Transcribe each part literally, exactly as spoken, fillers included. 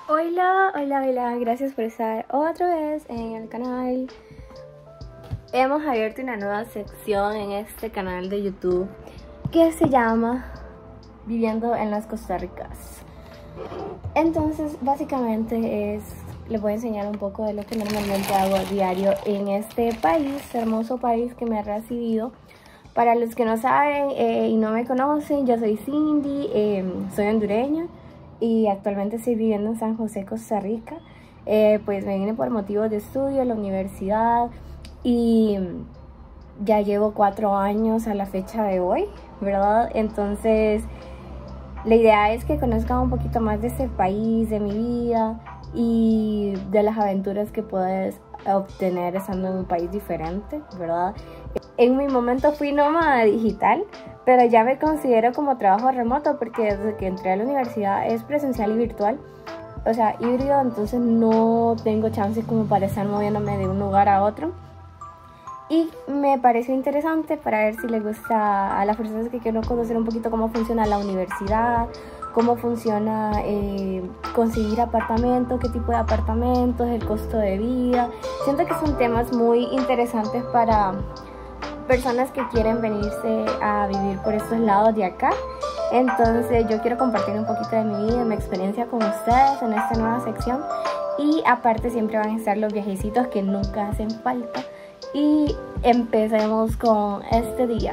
Hola, hola, hola, gracias por estar otra vez en el canal. Hemos abierto una nueva sección en este canal de YouTube que se llama Viviendo en las Costa Ricas. Entonces, básicamente es, les voy a enseñar un poco de lo que normalmente hago a diario en este país, hermoso país que me ha recibido. Para los que no saben eh, y no me conocen, yo soy Cindy, eh, soy hondureña y actualmente estoy viviendo en San José, Costa Rica. Eh, pues me vine por motivos de estudio a la universidad y ya llevo cuatro años a la fecha de hoy, ¿verdad? Entonces la idea es que conozcan un poquito más de este país, de mi vida y de las aventuras que puedes obtener estando en un país diferente, ¿verdad? En mi momento fui nómada digital, pero ya me considero como trabajo remoto porque desde que entré a la universidad es presencial y virtual, o sea, híbrido, entonces no tengo chance como para estar moviéndome de un lugar a otro. Y me pareció interesante para ver si les gusta a las personas que quieren conocer un poquito cómo funciona la universidad, cómo funciona eh, conseguir apartamentos, qué tipo de apartamentos, el costo de vida. Siento que son temas muy interesantes para personas que quieren venirse a vivir por estos lados de acá. Entonces yo quiero compartir un poquito de mi vida, de mi experiencia con ustedes en esta nueva sección. Y aparte siempre van a estar los viajecitos que nunca hacen falta. Y empecemos con este día.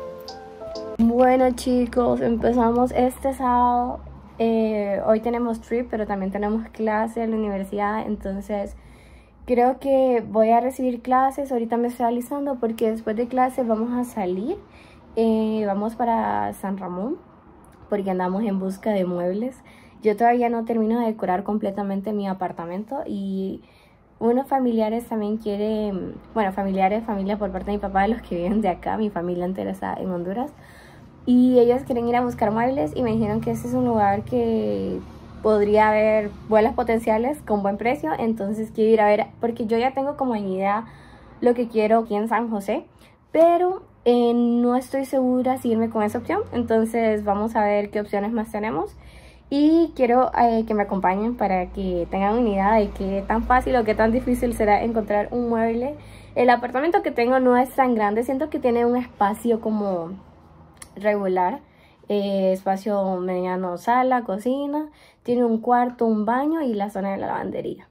Bueno chicos, empezamos este sábado. Eh, hoy tenemos trip, pero también tenemos clase en la universidad. Entonces creo que voy a recibir clases. Ahorita me estoy alisando porque después de clases vamos a salir. Eh, vamos para San Ramón porque andamos en busca de muebles. Yo todavía no termino de decorar completamente mi apartamento y unos familiares también quieren, bueno, familiares, familia por parte de mi papá, de los que viven de acá, mi familia entera está en Honduras. Y ellos quieren ir a buscar muebles y me dijeron que este es un lugar que podría haber buenas potenciales con buen precio. Entonces quiero ir a ver, porque yo ya tengo como en idea lo que quiero aquí en San José, pero eh, no estoy segura si irme con esa opción. Entonces vamos a ver qué opciones más tenemos. Y quiero eh, que me acompañen para que tengan una idea de qué tan fácil o qué tan difícil será encontrar un mueble. El apartamento que tengo no es tan grande, siento que tiene un espacio como regular, eh, espacio mediano, sala, cocina, tiene un cuarto, un baño y la zona de la lavandería.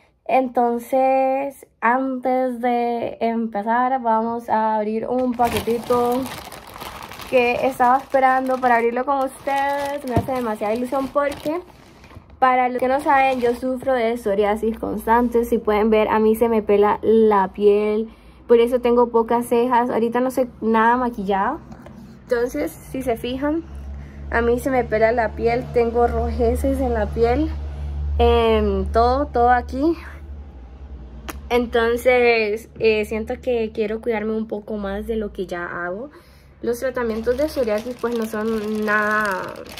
Entonces, antes de empezar, vamos a abrir un paquetito que estaba esperando para abrirlo con ustedes. Me hace demasiada ilusión porque, para los que no saben, yo sufro de psoriasis constante. Si pueden ver, a mí se me pela la piel, por eso tengo pocas cejas. Ahorita no soy nada maquillada, entonces si se fijan, a mí se me pela la piel, tengo rojeces en la piel, eh, todo, todo aquí. Entonces eh, siento que quiero cuidarme un poco más de lo que ya hago. Los tratamientos de psoriasis pues no son nada,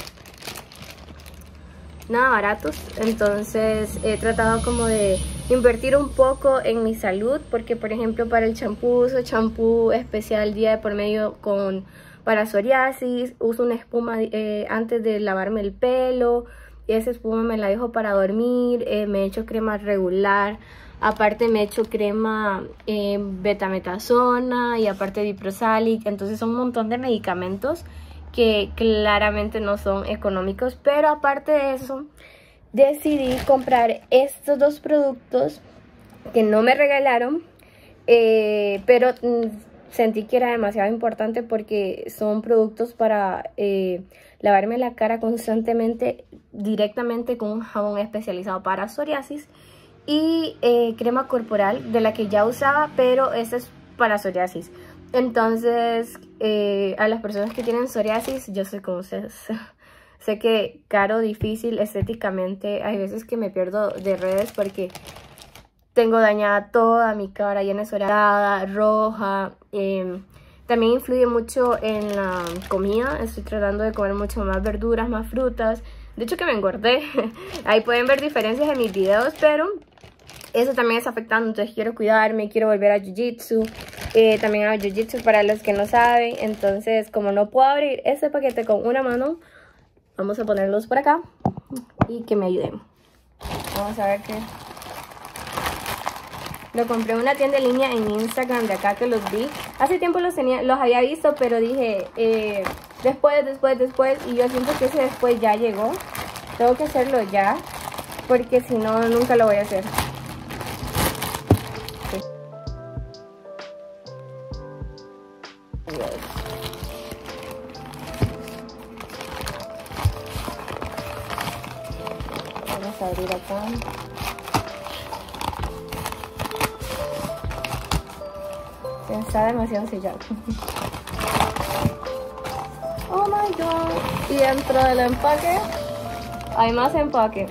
nada baratos. Entonces he tratado como de invertir un poco en mi salud. Porque por ejemplo para el champú uso champú especial día de por medio con, para psoriasis. Uso una espuma eh, antes de lavarme el pelo. Y esa espuma me la dejo para dormir. Eh, me echo crema regular. Aparte me echo crema eh, betametasona y aparte diprosalic. Entonces son un montón de medicamentos que claramente no son económicos. Pero aparte de eso, decidí comprar estos dos productos que no me regalaron. Eh, pero mm, sentí que era demasiado importante porque son productos para eh, lavarme la cara constantemente directamente con un jabón especializado para psoriasis. Y eh, crema corporal de la que ya usaba, pero esta es para psoriasis. Entonces eh, a las personas que tienen psoriasis, yo sé cómo ustedes, sé que caro, difícil estéticamente. Hay veces que me pierdo de redes porque tengo dañada toda mi cara, llena de psoriasis, roja. eh, También influye mucho en la comida. Estoy tratando de comer mucho más verduras, más frutas. De hecho que me engordé. Ahí pueden ver diferencias en mis videos, pero eso también está afectando. Entonces quiero cuidarme, quiero volver a jiu-jitsu. Eh, también hago jiu-jitsu para los que no saben. Entonces como no puedo abrir este paquete con una mano, vamos a ponerlos por acá y que me ayuden. Vamos a ver qué. Lo compré en una tienda en línea en Instagram de acá que los vi. Hace tiempo los tenía, los había visto, pero dije eh, después, después, después. Y yo siento que ese después ya llegó. Tengo que hacerlo ya, porque si no, nunca lo voy a hacer. Sí. Vamos a abrir acá. Está demasiado sellado. Oh my god. Y dentro del empaque hay más empaque.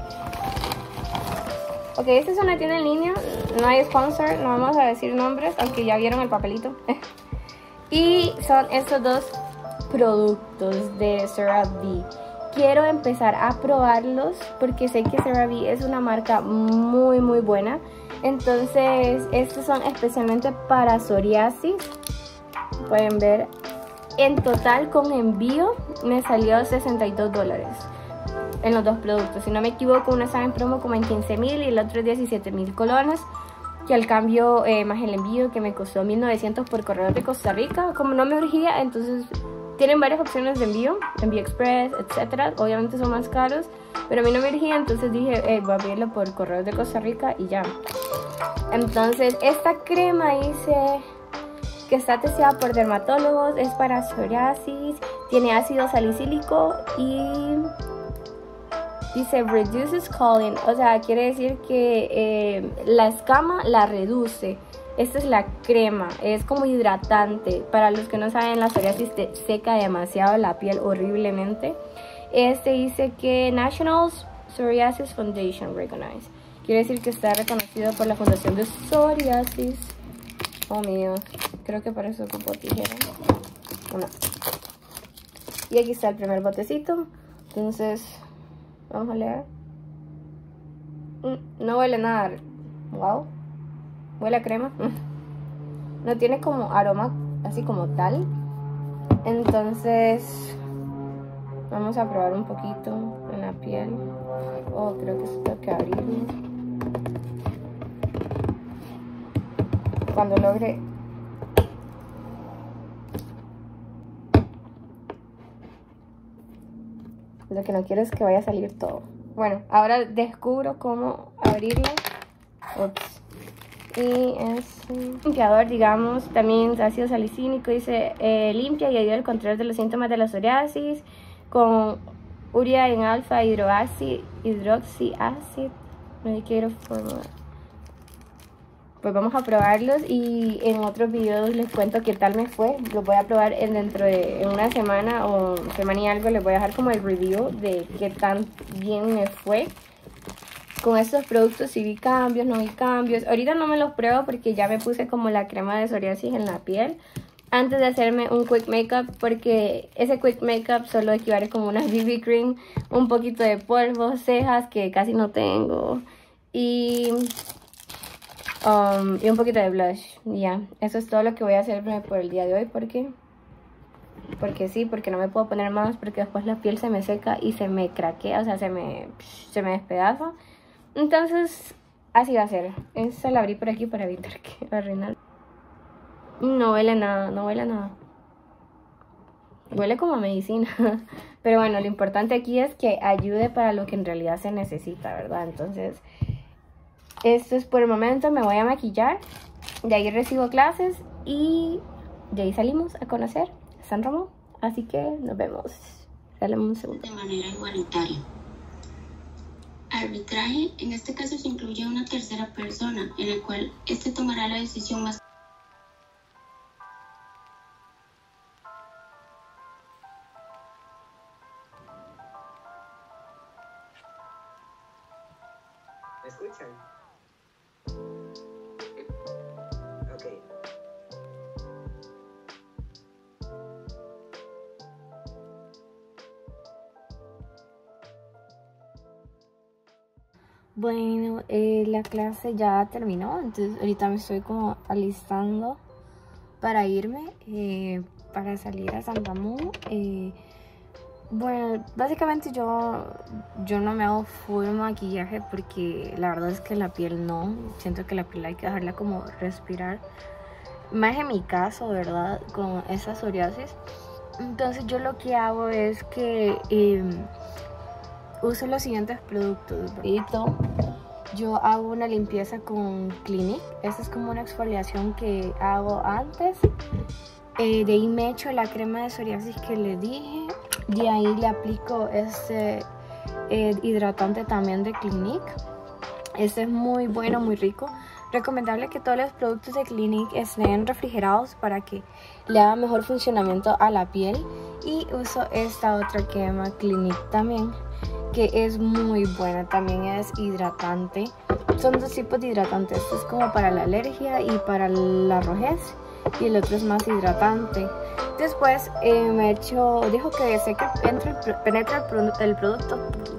Ok, esta es una tienda en línea. No hay sponsor, no vamos a decir nombres, aunque ya vieron el papelito. Y son estos dos productos de CeraVe. Quiero empezar a probarlos porque sé que CeraVe es una marca muy muy buena. Entonces estos son especialmente para psoriasis. Pueden ver, en total con envío me salió sesenta y dos dólares en los dos productos. Si no me equivoco, uno estaba en promo como en quince mil y el otro diecisiete mil colones. Que al cambio eh, más el envío que me costó mil novecientos por correo de Costa Rica. Como no me urgía, entonces tienen varias opciones de envío, envío express, etcétera. Obviamente son más caros, pero a mí no me urgía, entonces dije, hey, voy a pedirlo por correo de Costa Rica y ya. Entonces esta crema dice que está testeada por dermatólogos, es para psoriasis, tiene ácido salicílico y dice reduces calling, o sea, quiere decir que eh, la escama la reduce. Esta es la crema, es como hidratante. Para los que no saben, la psoriasis te seca demasiado la piel horriblemente. Este dice que National Psoriasis Foundation Recognized. Quiere decir que está reconocido por la Fundación de Psoriasis. Oh mi Dios, creo que para eso ocupo tijera. Una. Y aquí está el primer botecito. Entonces, vamos a leer. No huele nada. Wow. Huele a crema. No tiene como aroma así como tal. Entonces vamos a probar un poquito en la piel. Oh, creo que esto tengo que abrirlo. Cuando logre lo que no quiero es que vaya a salir todo. Bueno, ahora descubro cómo abrirlo. Ups. Y es un limpiador, digamos, también ácido salicílico, dice eh, limpia y ayuda al control de los síntomas de la psoriasis con urea en alfa hidroxi hidroxiácido medicated formula. Pues vamos a probarlos y en otros videos les cuento qué tal me fue. Los voy a probar en dentro de en una semana o semana y algo. Les voy a dejar como el review de qué tan bien me fue con estos productos, si vi cambios, no vi cambios. Ahorita no me los pruebo porque ya me puse como la crema de psoriasis en la piel antes de hacerme un quick makeup, porque ese quick makeup solo equivale como una B B cream, un poquito de polvo, cejas que casi no tengo y, um, y un poquito de blush. Ya, eso es todo lo que voy a hacerme por el día de hoy porque porque sí, porque no me puedo poner más porque después la piel se me seca y se me craquea, o sea, se me, se me despedaza. Entonces, así va a ser. Esta la abrí por aquí para evitar que arruinar. No huele nada, no huele nada. Huele como a medicina. Pero bueno, lo importante aquí es que ayude para lo que en realidad se necesita, ¿verdad? Entonces, esto es por el momento. Me voy a maquillar. De ahí recibo clases y de ahí salimos a conocer San Ramón. Así que nos vemos. Dale un segundo. De manera igualitaria. Arbitraje, en este caso se incluye una tercera persona, en el cual este tomará la decisión más. ¿Me escuchan? Ok. Bueno, eh, la clase ya terminó, entonces ahorita me estoy como alistando para irme, eh, para salir a San Ramón. Eh, Bueno, básicamente yo, yo no me hago full maquillaje porque la verdad es que la piel no. Siento que la piel hay que dejarla como respirar. Más en mi caso, ¿verdad? Con esa psoriasis. Entonces yo lo que hago es que eh, uso los siguientes productos. Yo hago una limpieza con Clinique. Esta es como una exfoliación que hago antes. Eh, de ahí me echo la crema de psoriasis que le dije. De ahí le aplico este eh, hidratante también de Clinique. Este es muy bueno, muy rico. Recomendable que todos los productos de Clinique estén refrigerados para que le haga mejor funcionamiento a la piel. Y uso esta otra crema Clinique también, que es muy buena, también es hidratante. Son dos tipos de hidratantes, este es como para la alergia y para la rojez, y el otro es más hidratante. Después eh, me echo, dejo que seque, entre, penetre el, produ el producto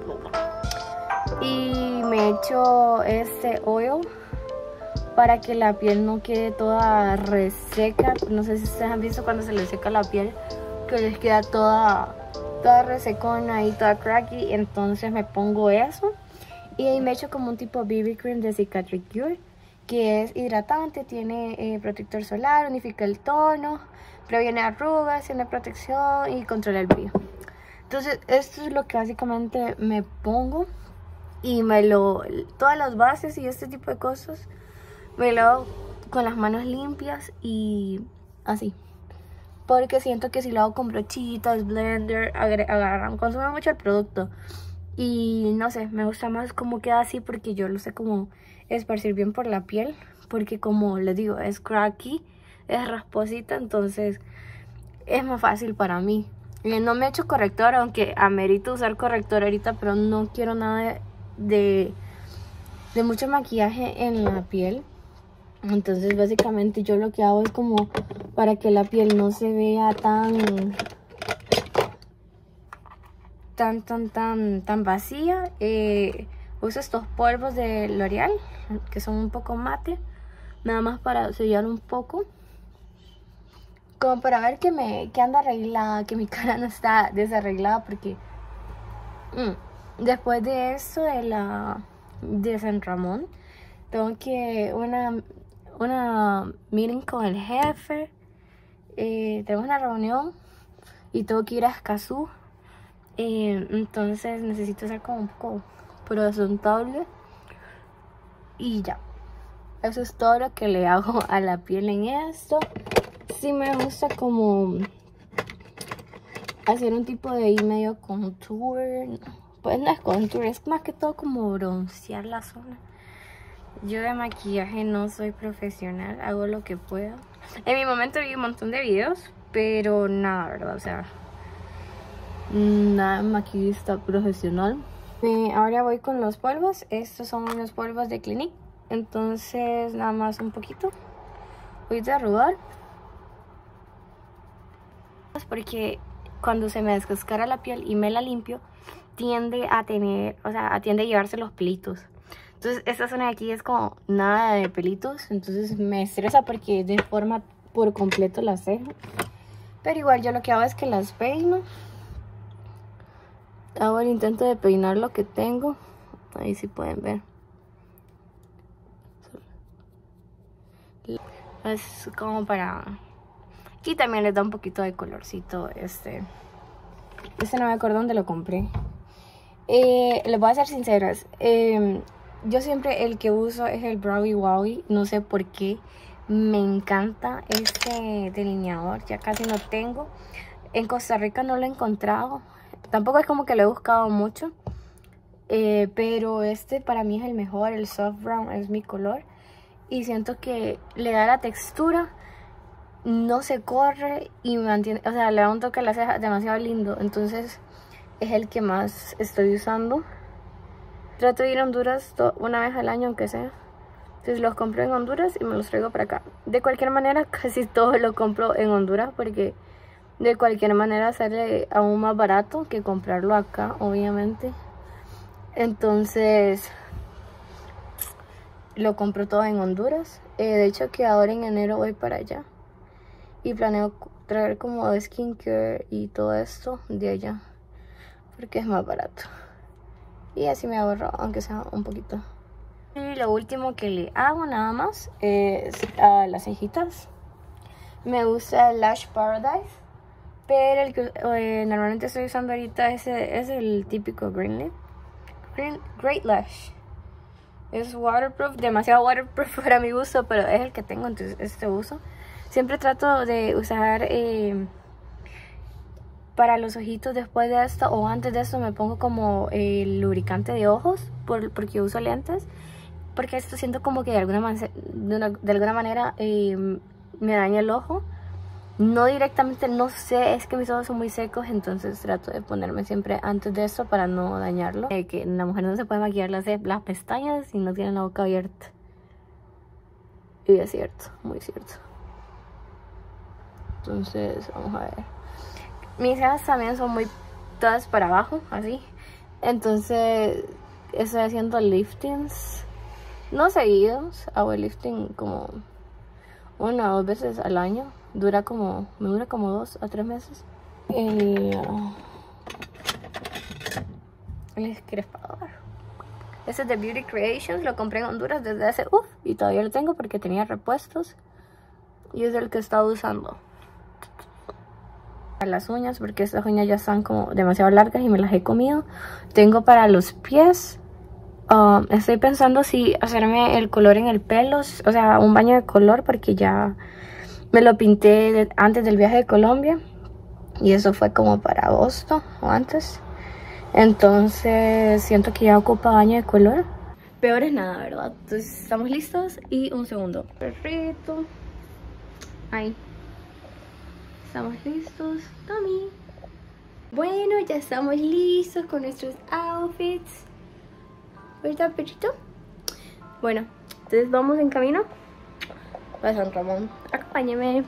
y me echo este oil para que la piel no quede toda reseca. No sé si ustedes han visto cuando se les seca la piel que les queda toda toda resecona y toda cracky. Entonces me pongo eso y ahí me echo como un tipo B B cream de Cicatricure, que es hidratante, tiene eh, protector solar, unifica el tono, previene arrugas, tiene protección y controla el brillo. Entonces esto es lo que básicamente me pongo y me lo, todas las bases y este tipo de cosas me lo hago con las manos limpias y así. Porque siento que si lo hago con brochitas, blender, agarran, consume mucho el producto. Y no sé, me gusta más cómo queda así porque yo lo sé como esparcir bien por la piel. Porque como les digo, es cracky, es rasposita, entonces es más fácil para mí. Y no me he hecho corrector, aunque amerito usar corrector ahorita, pero no quiero nada de, de, de mucho maquillaje en la piel. Entonces básicamente yo lo que hago es como para que la piel no se vea tan tan tan tan tan vacía, eh, uso estos polvos de L'Oreal que son un poco mate, nada más para sellar un poco, como para ver que me que anda arreglada, que mi cara no está desarreglada, porque mm, después de eso de la de San Ramón tengo que una una meeting con el jefe, eh, tenemos una reunión y tengo que ir a Escazú, eh, entonces necesito ser como un poco presentable y ya. Eso es todo lo que le hago a la piel en esto. Sí me gusta como hacer un tipo de ahí medio contour, pues no es contour, es más que todo como broncear la zona. Yo de maquillaje no soy profesional, hago lo que puedo. En mi momento vi un montón de videos, pero nada, ¿verdad? O sea, nada maquillista profesional. Eh, ahora voy con los polvos. Estos son unos polvos de Clinique. Entonces, nada más un poquito. Voy a arrugar. Porque cuando se me descascara la piel y me la limpio, tiende a tener, o sea, tiende a llevarse los pelitos. Entonces esta zona de aquí es como nada de pelitos, entonces me estresa porque deforma por completo la ceja. Pero igual yo lo que hago es que las peino. Hago el intento de peinar lo que tengo. Ahí sí pueden ver. Es como para... Aquí también les da un poquito de colorcito este. Este no me acuerdo dónde lo compré. Eh, les voy a ser sinceras. Eh, yo siempre el que uso es el Browy Wowie. No sé por qué. Me encanta este delineador. Ya casi no tengo. En Costa Rica no lo he encontrado. Tampoco es como que lo he buscado mucho. Eh, pero este para mí es el mejor. El soft brown es mi color. Y siento que le da la textura. No se corre y mantiene, o sea, le da un toque a la ceja demasiado lindo. Entonces es el que más estoy usando. Trato de ir a Honduras una vez al año, aunque sea. Entonces los compro en Honduras y me los traigo para acá. De cualquier manera, casi todo lo compro en Honduras porque de cualquier manera sale aún más barato que comprarlo acá, obviamente. Entonces lo compro todo en Honduras. Eh, de hecho que ahora en enero voy para allá. Y planeo traer como skincare y todo esto de allá. porque es más barato. Y así me ahorro, aunque sea un poquito. Y lo último que le hago nada más es a las cejitas. Me gusta el Lash Paradise, pero el que eh, normalmente estoy usando ahorita es, es el típico Green Lip. Green, Great Lash. Es waterproof, demasiado waterproof para mi gusto, pero es el que tengo, entonces este uso. Siempre trato de usar eh, para los ojitos después de esto o antes de esto me pongo como el lubricante de ojos por, porque uso lentes. Porque esto siento como que de alguna, man de una, de alguna manera eh, me daña el ojo. No directamente, no sé, es que mis ojos son muy secos, entonces trato de ponerme siempre antes de esto para no dañarlo. Eh, que la mujer no se puede maquillar las, las pestañas si no tiene la boca abierta. Y es cierto, muy cierto. Entonces, vamos a ver. Mis cejas también son muy todas para abajo, así. Entonces, estoy haciendo liftings. No seguidos, hago el lifting como una o dos veces al año. Dura como, me dura como dos a tres meses. El, uh, el escrepador. Ese es de Beauty Creations, lo compré en Honduras desde hace uff y todavía lo tengo porque tenía repuestos. Y es el que he estado usando. Para las uñas, porque estas uñas ya están como demasiado largas y me las he comido. Tengo para los pies. Um, estoy pensando si hacerme el color en el pelo, o sea, un baño de color, porque ya me lo pinté de, antes del viaje de Colombia. Y eso fue como para agosto o antes. Entonces siento que ya ocupa baño de color. Peor es nada, ¿verdad? Entonces estamos listos y un segundo. Perrito. Ahí. Estamos listos. Tommy. Bueno, ya estamos listos con nuestros outfits. ¿Verdad, perrito? Bueno, entonces vamos en camino a San Ramón. Acompáñeme.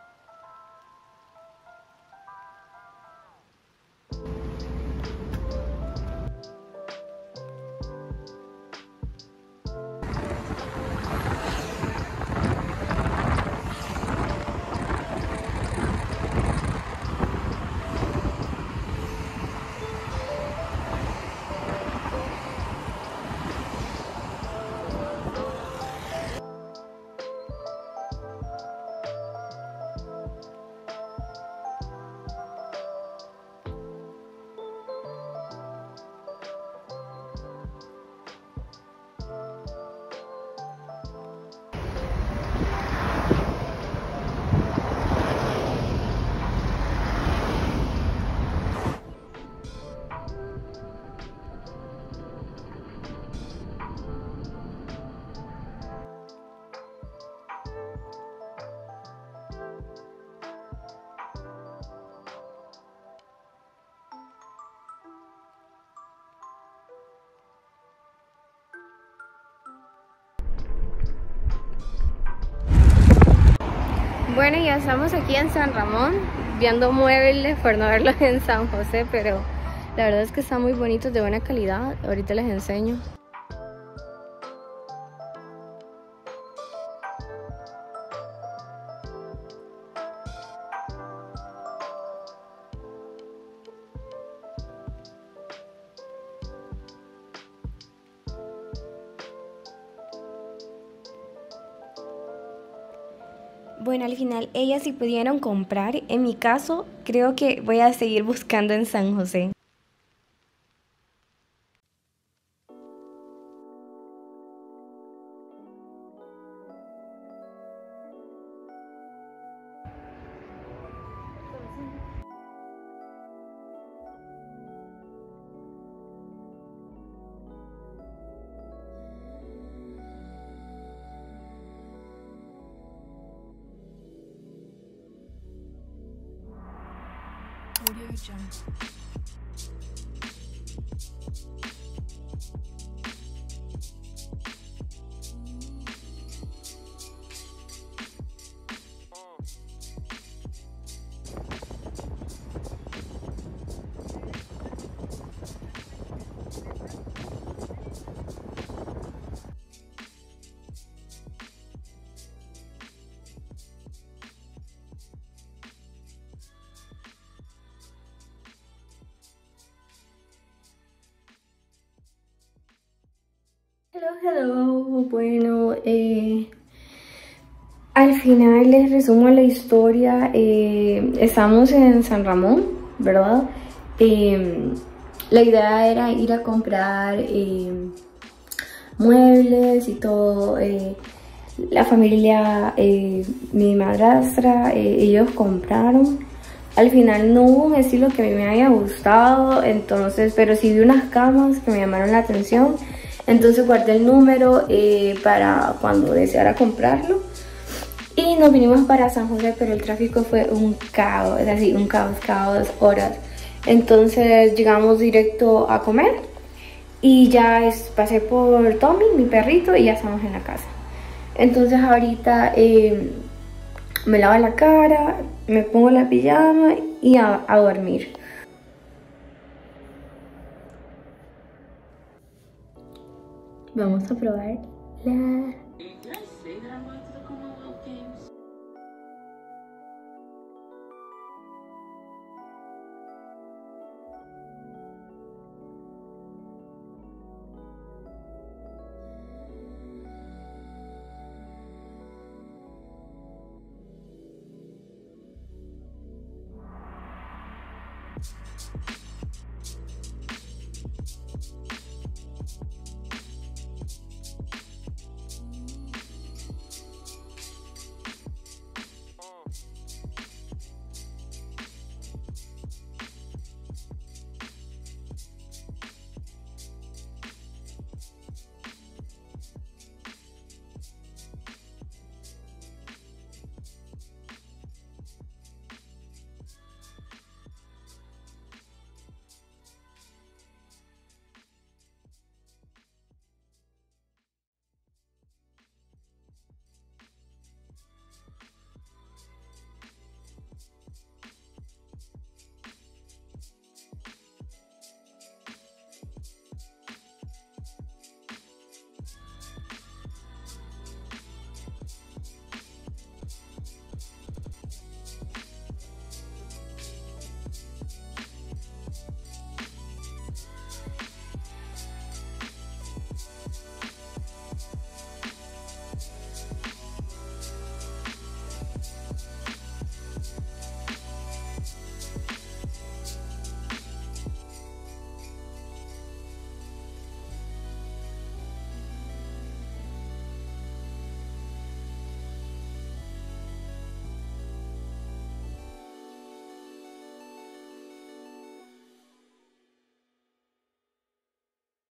Bueno, ya estamos aquí en San Ramón viendo muebles por no verlos en San José, pero la verdad es que están muy bonitos, de buena calidad. Ahorita les enseño. Bueno, al final ellas sí pudieron comprar. En mi caso, creo que voy a seguir buscando en San José. Audio Jungle. Hello, hello. Bueno, eh, al final les resumo la historia. Eh, estamos en San Ramón, ¿verdad? Eh, la idea era ir a comprar eh, muebles y todo. Eh, la familia, eh, mi madrastra, eh, ellos compraron. Al final no hubo un estilo que a mí me haya gustado, entonces, pero sí vi unas camas que me llamaron la atención. Entonces guardé el número eh, para cuando deseara comprarlo. Y nos vinimos para San José, pero el tráfico fue un caos, es así, un caos, cada dos horas. Entonces llegamos directo a comer y ya es, pasé por Tommy, mi perrito, y ya estamos en la casa. Entonces ahorita eh, me lavo la cara, me pongo la pijama y a, a dormir. Vamos a probar la...